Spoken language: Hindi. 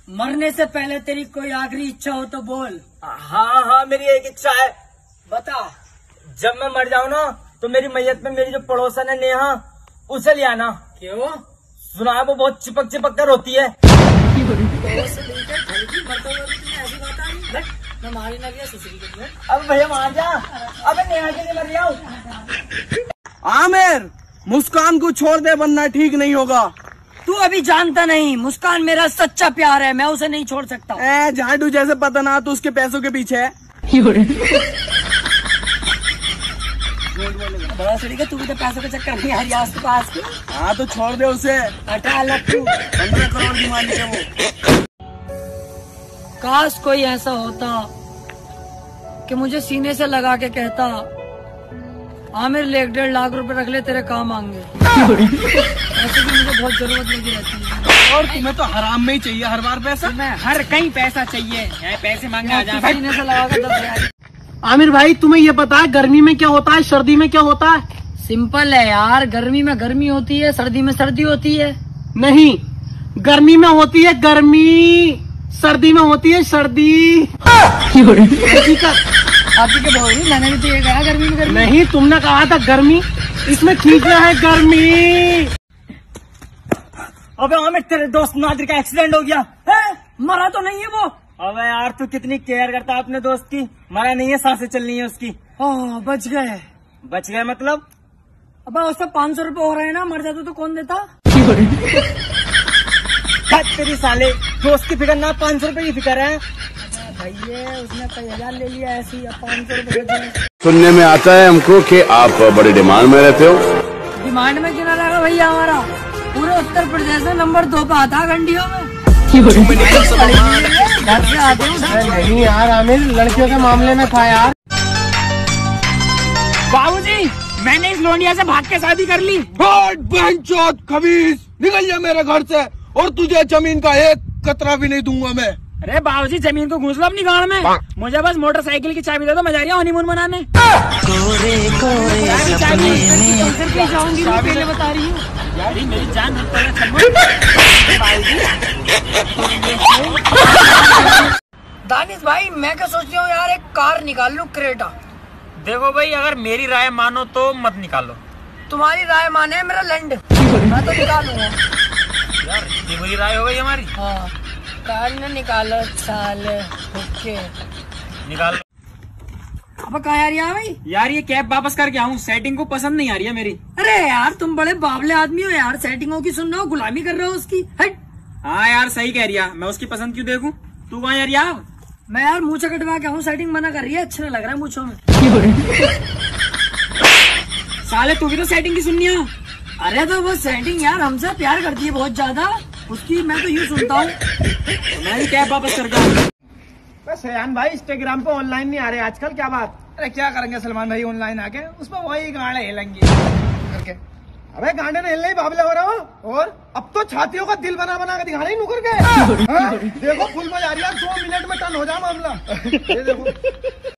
मरने से पहले तेरी कोई आखिरी इच्छा हो तो बोल। हाँ हाँ, मेरी एक इच्छा है। बता। जब मैं मर जाऊँ ना तो मेरी मैयत में मेरी जो पड़ोसन है नेहा, उसे ले आना। क्यों? सुना है वो बहुत चिपक चिपक कर होती है। अब भैया मान जा, अब नेहा के लिए मर जाओ। आमिर, मुस्कान को छोड़ दे वरना ठीक नहीं होगा। तू अभी जानता नहीं, मुस्कान मेरा सच्चा प्यार है, मैं उसे नहीं छोड़ सकता। झाड़ू जैसे पता ना तो उसके पैसों के पीछे है। बड़ा सड़ी का, तू भी तो पैसों के चक्कर नहीं आ रही आज के पास की। हाँ तो छोड़ दे उसे। हटा लट्टू। 15 करोड़ की मालिक है वो। काश कोई ऐसा होता कि मुझे सीने से लगा के कहता, आमिर ले 1.5 लाख रुपए रख ले, तेरे काम आएंगे। ऐसे भी मुझे बहुत जरूरत लगी रहती है। और तुम्हें तो हराम में ही चाहिए हर बार पैसा। मैं हर कहीं पैसा चाहिए, पैसे मांगने आ जा। सीने से लगा के 10,000। आमिर भाई, तुम्हें ये पता है गर्मी में क्या होता है, सर्दी में क्या होता है? सिंपल है यार, गर्मी में गर्मी होती है, सर्दी में सर्दी होती है। नहीं, गर्मी में होती है गर्मी, सर्दी में होती है सर्दी। आपकी क्या बोल रही? मैंने भी तो ये कहा गर्मी में गर्मी। नहीं, तुमने कहा था गर्मी, इसमें खींचना है गर्मी। अबे आमिर, तेरे दोस्त नादिर का एक्सीडेंट हो गया है? मरा तो नहीं है वो? अबे यार, तू कितनी केयर करता है अपने दोस्त की। मरा नहीं है, सांसें चलनी है उसकी। ओह, बच गए। बच गए मतलब? अब उससे 500 रुपए हो रहे हैं ना, मर जाते तो कौन देता? तेरी साले, दोस्त की फिक्र ना 500 रुपए की फिक्र है। भैया उसने 1000 ले लिया ऐसी, अब 500 रुपए। सुनने में आता है हमको कि आप बड़ी डिमांड में रहते हो। डिमांड में क्यों ना लगा भैया, हमारा पूरे उत्तर प्रदेश में नंबर 2 पे आता घंटियों में। नहीं यार आमिर, लड़कियों के मामले में था यार। बाबूजी, मैंने इस लोनिया से भाग के शादी कर ली। बहनचोद खबीस, निकल जा मेरे घर से, और तुझे जमीन का एक कतरा भी नहीं दूंगा मैं। अरे बाबूजी, जमीन को घूस लो अपनी गाड़ में। मुझे बस मोटरसाइकिल की चाबी दे दो, मैं जा रही हूँ हनीमून मनाने। जाऊंगी मैं, पहले बता रही हूँ यार, मेरी जान। दानिश भाई, मैं क्या सोच रहा हूँ यार, एक कार निकाल लूं, क्रेटा। देखो भाई, अगर मेरी राय मानो तो मत निकालो। तुम्हारी राय माने मेरा लैंड, मैं तो निकालूंगा। यार ये बुरी राय हो गई हमारी। हाँ, कार ने निकालो साले। ओके, निकाल। अब कहाँ आ रही है भाई? यार ये कैब वापस करके आऊँ, सेटिंग को पसंद नहीं आ रही है मेरी। अरे यार, तुम बड़े बावले आदमी हो यार, सेटिंगों की सुन रहे हो, गुलामी कर रहे हो उसकी। हट। हाँ यार, सही कह रही है, मैं उसकी पसंद क्यों देखूं? तू कहाँ यार? यार मैं यार मुँह से कटवा के हूँ, सेटिंग मना कर रही है, अच्छा नहीं लग रहा है मुँछों में। साले तू भी तो सेटिंग की सुननी है। अरे तो वो सेटिंग यार हमसे प्यार करती है बहुत ज्यादा, उसकी मैं तो यूँ सुनता हूँ। मैं भी कैब वापस कर गया। सयान भाई, इंस्टाग्राम पे ऑनलाइन नहीं आ रहे आजकल, क्या बात? अरे क्या करेंगे सलमान भाई ऑनलाइन आके, उसमें वही गाने हिलेंगे करके। अबे गांडे ने हिलने ही बाबले हो रहा हो, और अब तो छातियों का दिल बना बना के दिखा रही नुकर के। देखो फुल में जा रही है, 2 मिनट में टर्न हो जाए मामला। ये देखो।